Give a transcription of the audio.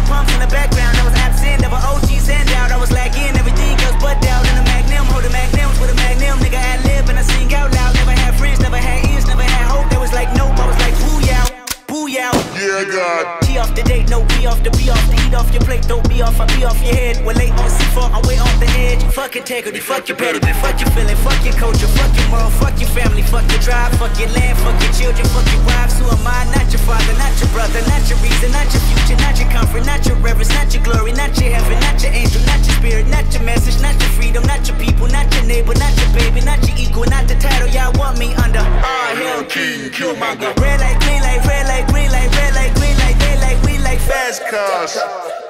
pumps in the background. I was absent, never OGs and out. I was lagging, everything else but doubt. In a magnum, holding magnums with a magnum. Nigga ad lib and I sing out loud. Never had friends, never had ears, never had hope. That was like nope, I was like booyah, booyah. Yeah, God. G off the date, no B off the B off the eat off your plate, don't be off, I be off your head. We're late on C4, I'm way off the edge. Fuck integrity, fuck your pedigree, fuck your feeling, fuck your culture, fuck your moral, fuck your family, fuck your drive, fuck your land, fuck your children, fuck your wives. Who am I? Not your father, not your brother, not your reason, not your future, not your comfort, not your reverence, not your glory, not your heaven, not your angel, not your spirit, not your message, not your freedom, not your people, not your neighbor, not your baby, not your equal, not the title y'all want me under. All hell king, Killmonger. Red light, green light, red light, green light, red light, green light, they like, we like fast cars.